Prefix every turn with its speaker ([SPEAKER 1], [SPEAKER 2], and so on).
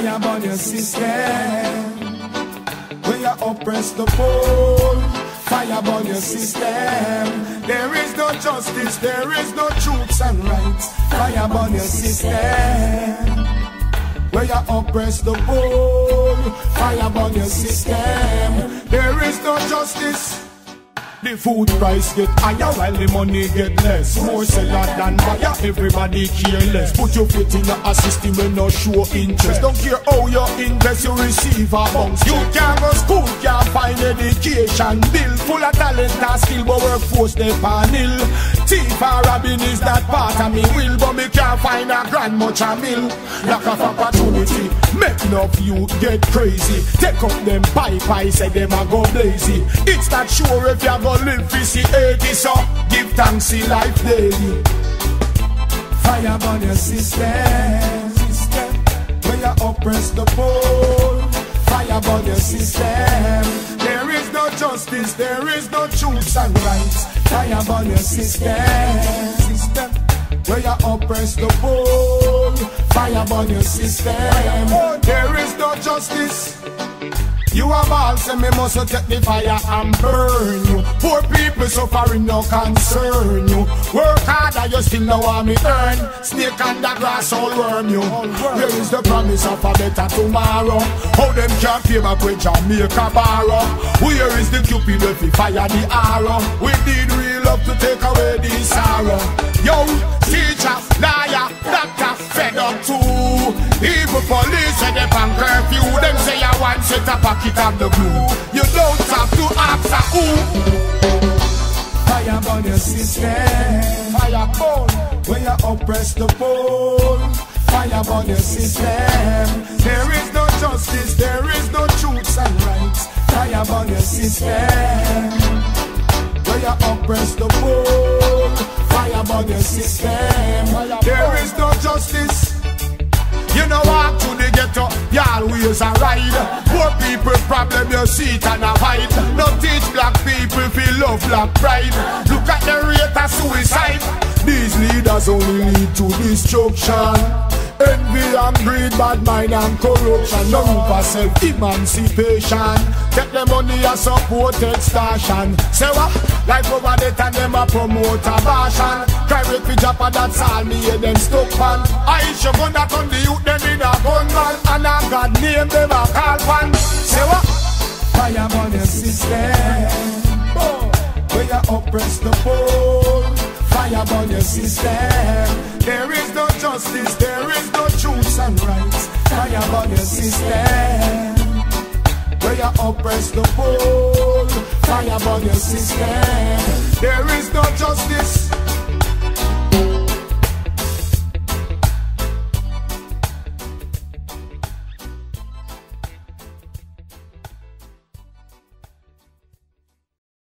[SPEAKER 1] fire burn your system. When you oppress the poor, fire burn your system. There is no justice, there is no truths and rights. Fire burn your system. Where you oppress the poor, fire burn your system. There is no justice. The food price get higher while the money get less. More seller than buyer, everybody careless. Put your faith in a system when no show interest. Don't care how you invest, you receive a bounce. You can't go school, can't find education. Bill full of talent and skill, but workforce they panel. Thief or robbing is that part of me will, but me can't find a grand much a mill. Lack of opportunity, make enough you get crazy. Take up them pipe, I say them a go blazy. It's not sure if you go live for see 80, so give thanks see life daily. Fire burn your system. When you oppress the poor, fire burn your system. There is no justice, there is no truths and rights. Fire burn your system. When you oppress the poor, fire burn your system. There is no justice. You have all say me must take the fire and burn you. Poor people suffering no concern you. Work harder, you still know what me earn. Snake and the grass all worm you. Where is the promise of a better tomorrow? How them can't pay back when Jamaica borrow? Where is the Cupid if we fire the arrow? We need real love to take away the sorrow. Yo, teacher, liar, doctor, fed up too. Evil police and them on curfew. Them say I want set a pocket of the glue. You don't have to ask a who. Fire burn your system. Fire burn. When you oppress the poor, fire burn your system. There is no justice, there is no truths and rights. Fire burn your system. When you oppress the poor, fire burn your system. There is no justice. You know walk to the ghetto, you always a ride. Poor people problem you see it and avoid. Don't teach black people feel love black pride. Look at the rate of suicide. These leaders only lead to destruction. Envy and greed, bad mind and corruption. No room for self-emancipation. Take the money and support extortion. Say what? Like over the time them a promote abortion. Cry with the Japan, that's all me and them stuck man. I should gun that on the youth, them in a gunman. And I God name them a call pan. Say what? Fire burn your system. When you oppress the poor, fire burn your system. There is no justice, there is no truths and rights. Fire burn your system. When you oppress the poor, fire burn your system. There is no justice.